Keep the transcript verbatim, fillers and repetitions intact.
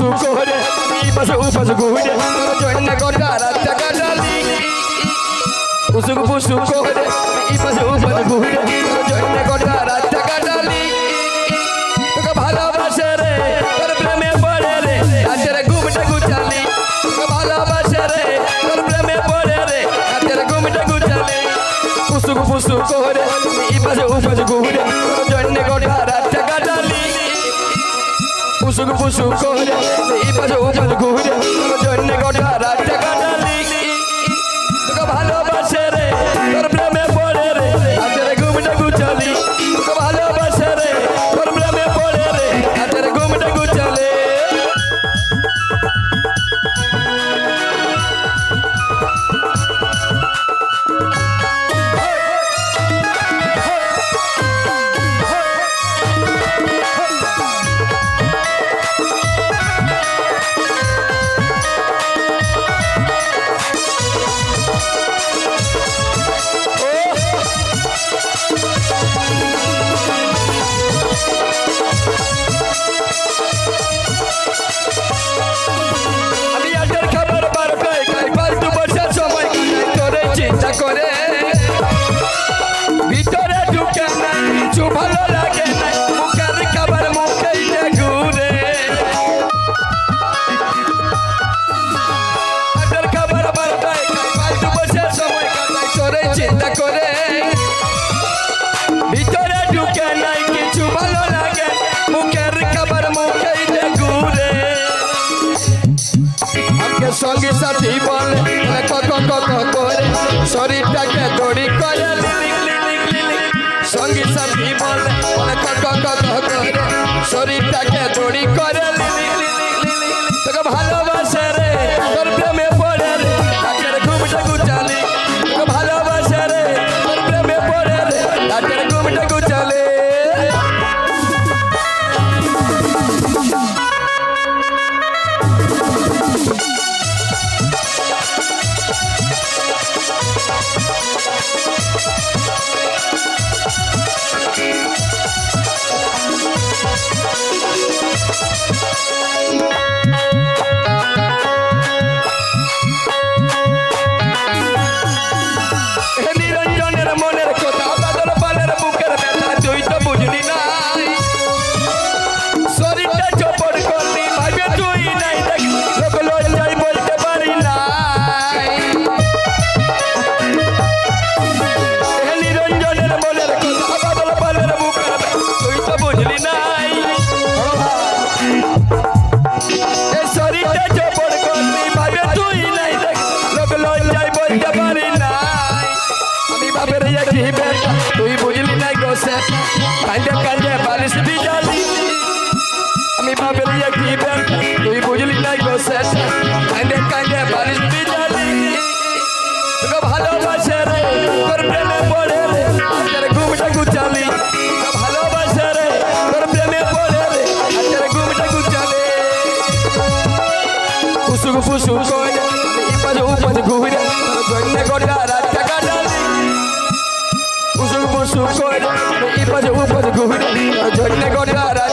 pusu kore ipasu upasu kude joinna kota ratta kadali pusu pusu kore ipasu upasu kude joinna kota ratta kadali toke bhalobashe re tor preme pore re atere gumta guchali toke bhalobashe re tor preme pore re atere gumta guchali pusu pusu kore ipasu upasu kude joinna kota ratta kadali pusu pusu kore ipasu upasu kude joinna kota ratta kadali toke bhalobashe re tor preme pore re atere gumta guchali toke bhalobashe re tor preme pore re atere gumta guchali করে ভিতরে ঢুকে নাই কিছু ভালো লাগে না মুখের খাবার মুখেই ঘুরে আটার খাবার বারোটায় খাই ফালতু বসে সময় কাটাই তোরে চিন্তা করে ভিতরে ঢুকে নাই কিছু ভালো লাগে মুখের খাবার মুখেই ঘুরে আমাকে সঙ্গী সাথী বলে কক কক করে শরীরটাকে দড়ি করে সঙ্গী সাথী বলে কক কক করে শরীরটাকে দড়ি করে তোকে ভালোবাসে রে তোর প্রেমে পড়ে রে তাকের ঘুমটা গুচালি তোকে ভালোবাসে রে তোর প্রেমে পড়ে রে তাকের ঘুমটা গুচালি তুই বুঝলি নাই গোসে কান্দে কান্দে বালিশ বিজালি আমি বাপের কি বেটা তুই বুঝলি নাই গোসে কান্দে কান্দে বালিশ বিজালি তোকে ভালোবাসে রে তোর প্রেমে পড়ে রে আজের ঘুমটা গুচালি তোকে ভালোবাসে রে তোর প্রেমে পড়ে রে আজের ঘুমটা গুচালি পুসু পুসু কই ইপাজ উপাজ ঘুরে তোর জন্য গড়া রাত কাটালি পুসু পুসু কই ইপাজ উপাজ ঘুরে তোর জন্য গড়া